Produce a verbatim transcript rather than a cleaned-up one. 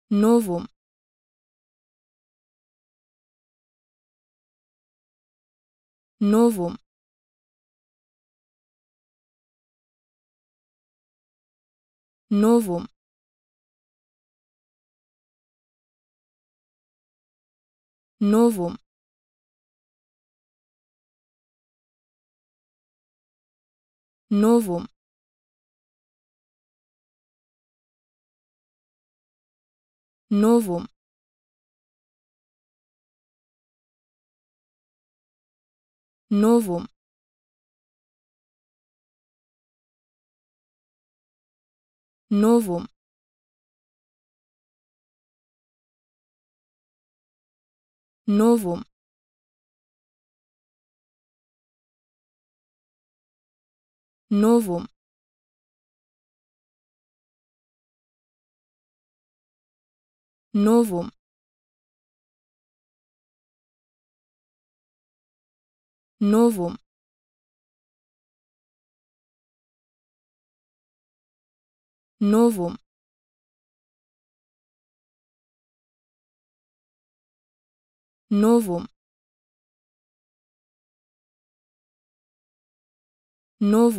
Novum. Novum. Novum. Novum. Novum. Novum. Novum. Novum. Novum. Novum. Novum. Novum. Novum. Novum. Novum.